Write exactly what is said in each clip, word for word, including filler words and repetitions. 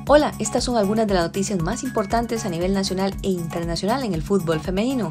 Hola, estas son algunas de las noticias más importantes a nivel nacional e internacional en el fútbol femenino.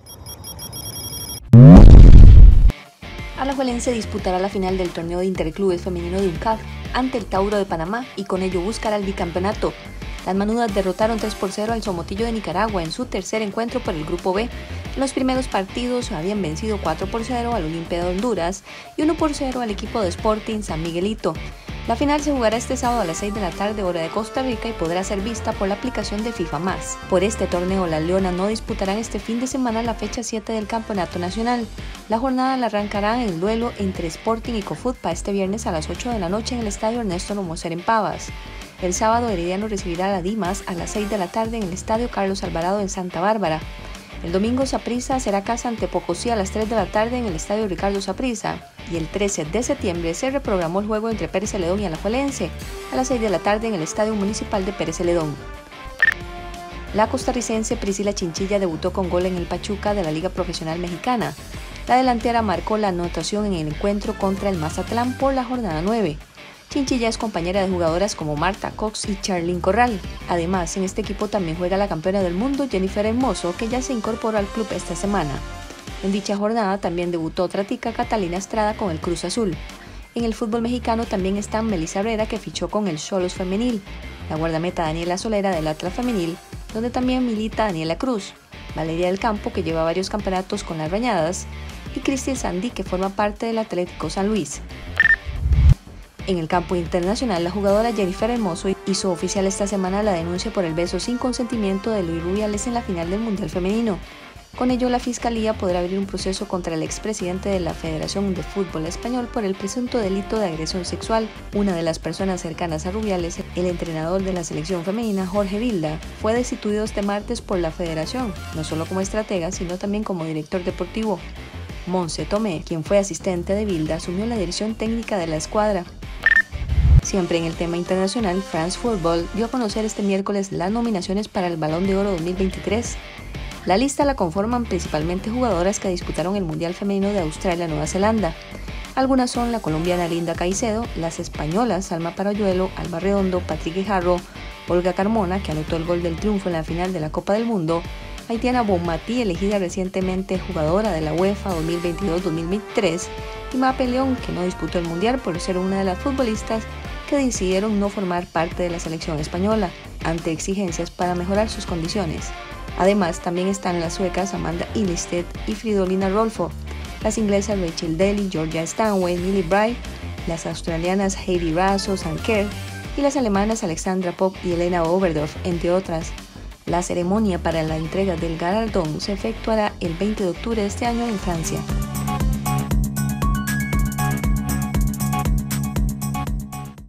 Alajuelense disputará la final del torneo de interclubes femenino de UNCAF ante el Tauro de Panamá y con ello buscará el bicampeonato. Las manudas derrotaron tres por cero al Somotillo de Nicaragua en su tercer encuentro por el Grupo B. En los primeros partidos habían vencido cuatro por cero al Olimpia de Honduras y uno por cero al equipo de Sporting San Miguelito. La final se jugará este sábado a las seis de la tarde hora de Costa Rica y podrá ser vista por la aplicación de FIFA más. Por este torneo, las Leonas no disputarán este fin de semana la fecha siete del Campeonato Nacional. La jornada la arrancará en el duelo entre Sporting y Cofutpa este viernes a las ocho de la noche en el Estadio Ernesto Lomoser en Pavas. El sábado, Herediano recibirá a la Dimas a las seis de la tarde en el Estadio Carlos Alvarado en Santa Bárbara. El domingo, Saprissa será casa ante Pocosí a las tres de la tarde en el Estadio Ricardo Saprissa. Y el trece de septiembre se reprogramó el juego entre Pérez Celedón y Alajuelense a las seis de la tarde en el Estadio Municipal de Pérez Celedón. La costarricense Priscila Chinchilla debutó con gol en el Pachuca de la Liga Profesional Mexicana. La delantera marcó la anotación en el encuentro contra el Mazatlán por la jornada nueve. Chinchilla es compañera de jugadoras como Marta Cox y Charlyn Corral. Además, en este equipo también juega la campeona del mundo Jennifer Hermoso, que ya se incorporó al club esta semana. En dicha jornada también debutó otra tica, Catalina Estrada, con el Cruz Azul. En el fútbol mexicano también está Melissa Herrera, que fichó con el Xolos Femenil, la guardameta Daniela Solera del Atlas Femenil, donde también milita Daniela Cruz, Valeria del Campo, que lleva varios campeonatos con las Rayadas, y Cristian Sandy, que forma parte del Atlético San Luis. En el campo internacional, la jugadora Jennifer Hermoso hizo oficial esta semana la denuncia por el beso sin consentimiento de Luis Rubiales en la final del Mundial Femenino. Con ello, la Fiscalía podrá abrir un proceso contra el expresidente de la Federación de Fútbol Español por el presunto delito de agresión sexual. Una de las personas cercanas a Rubiales, el entrenador de la selección femenina, Jorge Vilda, fue destituido este martes por la Federación, no solo como estratega, sino también como director deportivo. Monse Tomé, quien fue asistente de Vilda, asumió la dirección técnica de la escuadra. Siempre en el tema internacional, France Football dio a conocer este miércoles las nominaciones para el Balón de Oro dos mil veintitrés. La lista la conforman principalmente jugadoras que disputaron el Mundial Femenino de Australia-Nueva Zelanda. Algunas son la colombiana Linda Caicedo, las españolas Salma Parayuelo, Alba Redondo, Patrick Guijarro, Olga Carmona, que anotó el gol del triunfo en la final de la Copa del Mundo, Haitiana Bonmatí, elegida recientemente jugadora de la UEFA dos mil veintidós dos mil veintitrés, y Mape León, que no disputó el Mundial por ser una de las futbolistas que decidieron no formar parte de la selección española, ante exigencias para mejorar sus condiciones. Además, también están las suecas Amanda Ilestedt y Fridolina Rolfo, las inglesas Rachel Daly, Georgia Stanway, Millie Bright, las australianas Heidi Raso, Sam Kerr y las alemanas Alexandra Popp y Elena Oberdorf, entre otras. La ceremonia para la entrega del galardón se efectuará el veinte de octubre de este año en Francia.